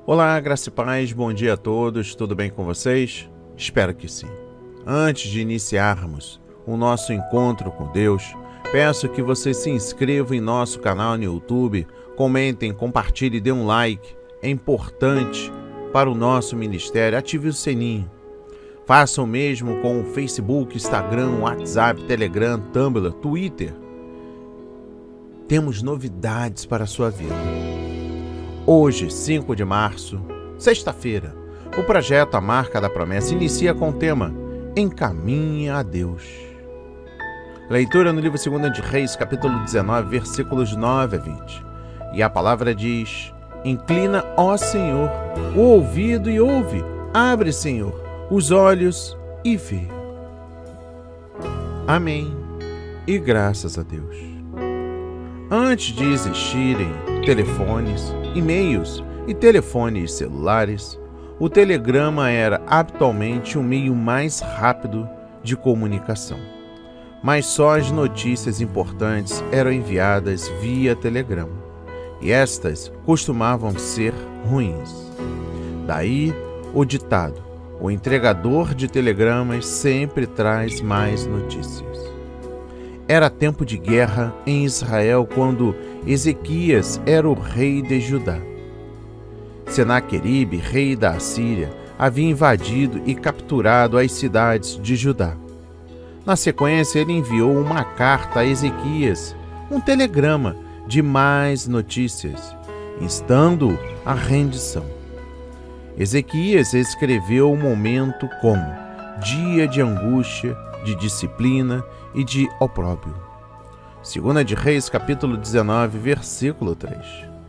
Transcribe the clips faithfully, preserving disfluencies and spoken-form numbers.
Olá, graça e paz, bom dia a todos, tudo bem com vocês? Espero que sim. Antes de iniciarmos o nosso encontro com Deus, peço que você se inscreva em nosso canal no YouTube, comentem, compartilhem e dê um like. É importante para o nosso ministério. Ative o sininho. Faça o mesmo com o Facebook, Instagram, WhatsApp, Telegram, Tumblr, Twitter. Temos novidades para a sua vida. Hoje, cinco de março, sexta-feira, o projeto A Marca da Promessa inicia com o tema Encaminha a Deus. Leitura no livro dois de Reis, capítulo dezenove, versículos nove a vinte. E a palavra diz: Inclina, ó Senhor, o ouvido e ouve. Abre, Senhor, os olhos e vê. Amém. E graças a Deus. Antes de existirem telefones, e-mails e telefones celulares, o telegrama era habitualmente o meio mais rápido de comunicação. Mas só as notícias importantes eram enviadas via telegrama, e estas costumavam ser ruins. Daí o ditado: o entregador de telegramas sempre traz mais notícias. Era tempo de guerra em Israel quando Ezequias era o rei de Judá. Senaqueribe, rei da Assíria, havia invadido e capturado as cidades de Judá. Na sequência, ele enviou uma carta a Ezequias, um telegrama de mais notícias, instando-o à rendição. Ezequias escreveu o momento como dia de angústia, de disciplina e de opróbrio. Segunda de Reis, capítulo dezenove, versículo três.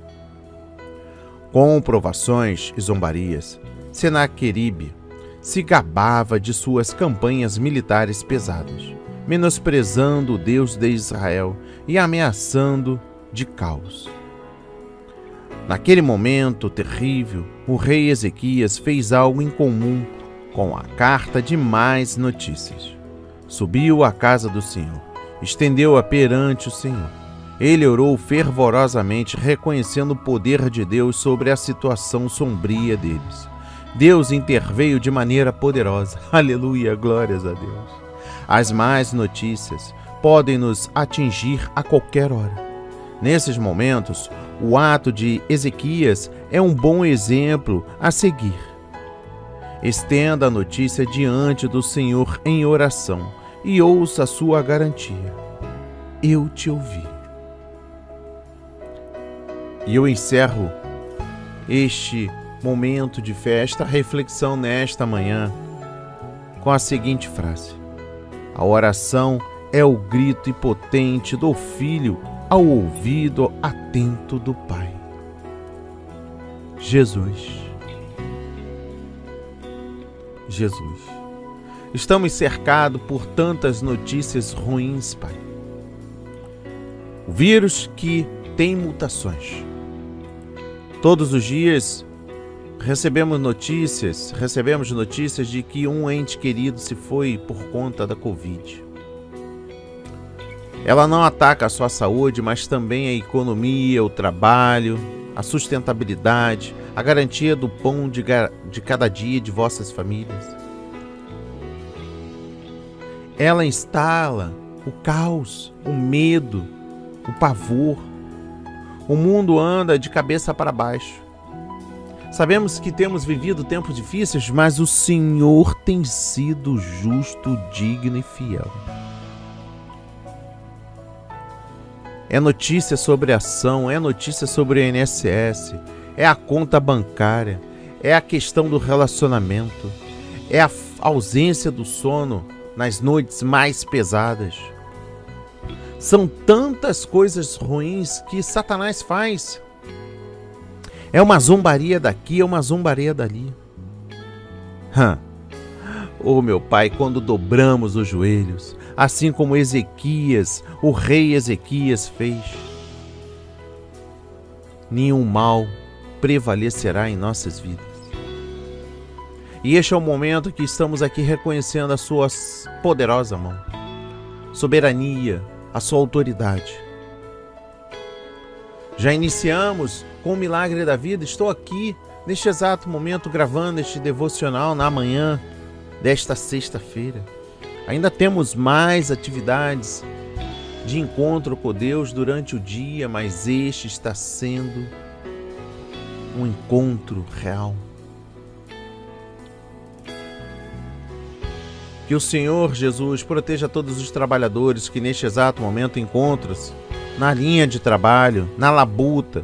Com provações e zombarias, Senaqueribe se gabava de suas campanhas militares pesadas, menosprezando o Deus de Israel e ameaçando de caos. Naquele momento terrível, o rei Ezequias fez algo incomum com a carta de mais notícias. Subiu à casa do Senhor, estendeu-a perante o Senhor. Ele orou fervorosamente, reconhecendo o poder de Deus sobre a situação sombria deles. Deus interveio de maneira poderosa. Aleluia, glórias a Deus. As más notícias podem nos atingir a qualquer hora. Nesses momentos, o ato de Ezequias é um bom exemplo a seguir. Estenda a notícia diante do Senhor em oração e ouça a sua garantia. Eu te ouvi. E eu encerro este momento de fé, esta reflexão nesta manhã, com a seguinte frase: a oração é o grito impotente do filho ao ouvido atento do Pai. Jesus. Jesus. Estamos cercados por tantas notícias ruins, Pai. O vírus que tem mutações. Todos os dias recebemos notícias, recebemos notícias de que um ente querido se foi por conta da Covid. Ela não ataca a sua saúde, mas também a economia, o trabalho, a sustentabilidade, a garantia do pão de, de cada dia de vossas famílias. Ela instala o caos, o medo, o pavor. O mundo anda de cabeça para baixo. Sabemos que temos vivido tempos difíceis, mas o Senhor tem sido justo, digno e fiel. É notícia sobre ação, é notícia sobre o I N S S, é a conta bancária, é a questão do relacionamento, é a ausência do sono nas noites mais pesadas. São tantas coisas ruins que Satanás faz. É uma zombaria daqui, é uma zombaria dali. Hum. Oh, meu Pai, quando dobramos os joelhos, assim como Ezequias, o rei Ezequias fez, nenhum mal prevalecerá em nossas vidas. E este é o momento que estamos aqui reconhecendo a sua poderosa mão, soberania, a sua autoridade. Já iniciamos com o milagre da vida. Estou aqui neste exato momento, gravando este devocional na manhã desta sexta-feira. Ainda temos mais atividades de encontro com Deus durante o dia, mas este está sendo um encontro real. Que o Senhor Jesus proteja todos os trabalhadores que neste exato momento encontram-se na linha de trabalho, na labuta.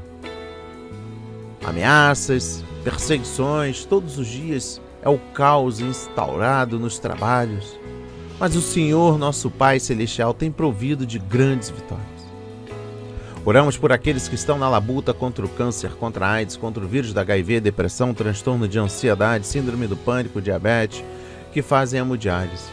Ameaças, perseguições, todos os dias é o caos instaurado nos trabalhos. Mas o Senhor, nosso Pai Celestial, tem provido de grandes vitórias. Oramos por aqueles que estão na labuta contra o câncer, contra a AIDS, contra o vírus da H I V, depressão, transtorno de ansiedade, síndrome do pânico, diabetes, que fazem hemodiálise.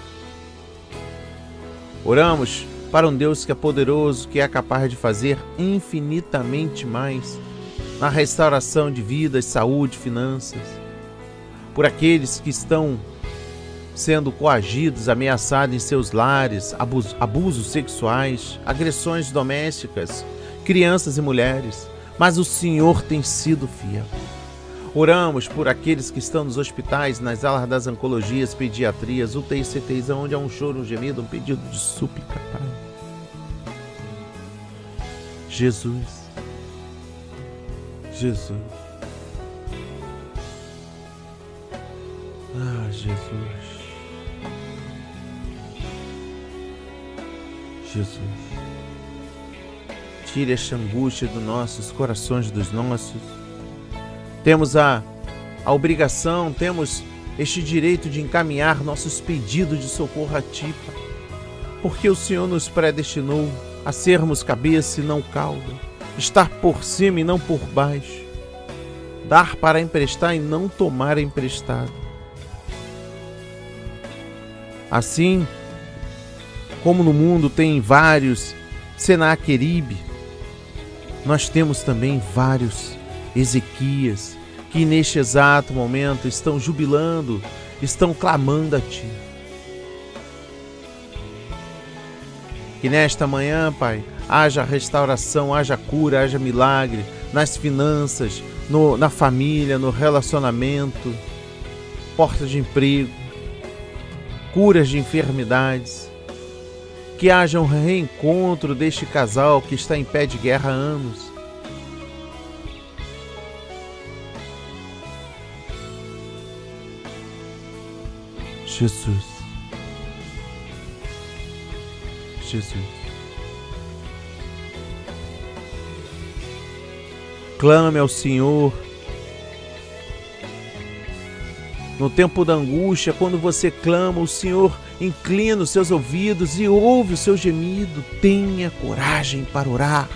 Oramos para um Deus que é poderoso, que é capaz de fazer infinitamente mais na restauração de vidas, saúde, finanças. Por aqueles que estão sendo coagidos, ameaçados em seus lares, abusos, abusos sexuais, agressões domésticas, crianças e mulheres. Mas o Senhor tem sido fiel. Oramos por aqueles que estão nos hospitais, nas alas das oncologias, pediatrias, U T I, C T Is, onde há um choro, um gemido, um pedido de súplica, Pai. Jesus, Jesus, ah, Jesus, Jesus, tire esta angústia dos nossos corações, dos nossos. Temos a, a obrigação, temos este direito de encaminhar nossos pedidos de socorro a Ti, Pai, porque o Senhor nos predestinou a sermos cabeça e não cauda, estar por cima e não por baixo, dar para emprestar e não tomar emprestado. Assim como no mundo tem vários Senaqueribe, nós temos também vários Ezequias, que neste exato momento estão jubilando, estão clamando a Ti. Que nesta manhã, Pai, haja restauração, haja cura, haja milagre nas finanças, no, na família, no relacionamento, portas de emprego, curas de enfermidades. Que haja um reencontro deste casal que está em pé de guerra há anos. Jesus, Jesus, clame ao Senhor no tempo da angústia. Quando você clama, o Senhor inclina os seus ouvidos e ouve o seu gemido. Tenha coragem para orar.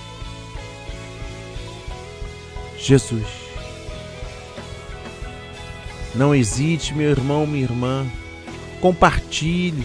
Jesus, não hesite, meu irmão, minha irmã. Compartilhe.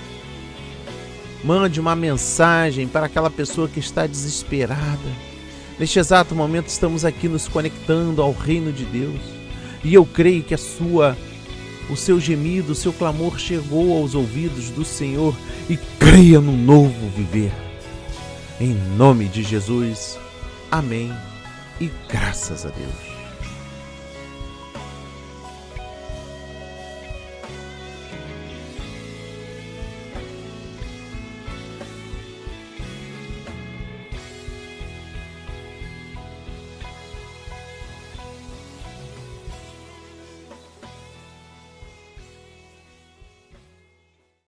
Mande uma mensagem para aquela pessoa que está desesperada. Neste exato momento estamos aqui nos conectando ao reino de Deus. E eu creio que a sua, o seu gemido, o seu clamor chegou aos ouvidos do Senhor. E creia no novo viver. Em nome de Jesus. Amém. E graças a Deus.